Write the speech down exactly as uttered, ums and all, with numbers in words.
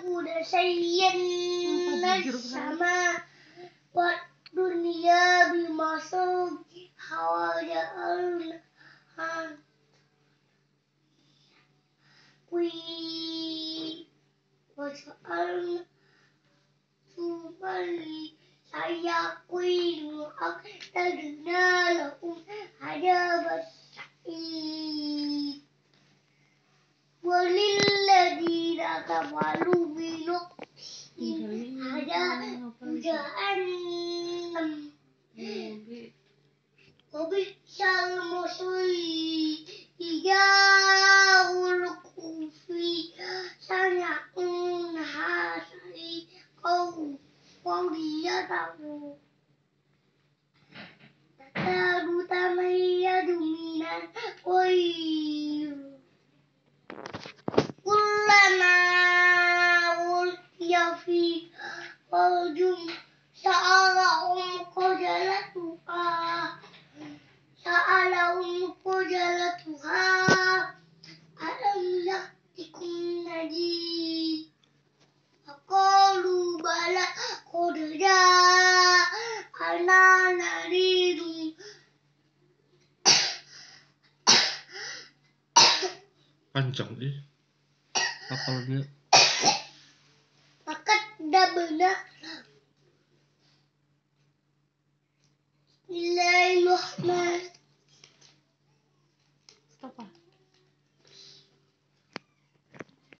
يكون شيئا من السماء والدنيا بمصابيح وجعلناها وجعلنا سيقين وأعتدنا لهم عذاب السعير وللذين كفروا بنقصهم عذاب جهنم وبئس المصير إذا ألقوا فيها سمعوها شهيقا وغيظا تكاد تميز من الغيظ كلما ألقي فيها فوج سألهم خزنتها سألهم خزنتها ألم يأتكم نذير فقالوا بلى قد جاءنا نذير panjang nih hafalnya. Maka dah benar. Bismillahirrahmanirrahim. Stop.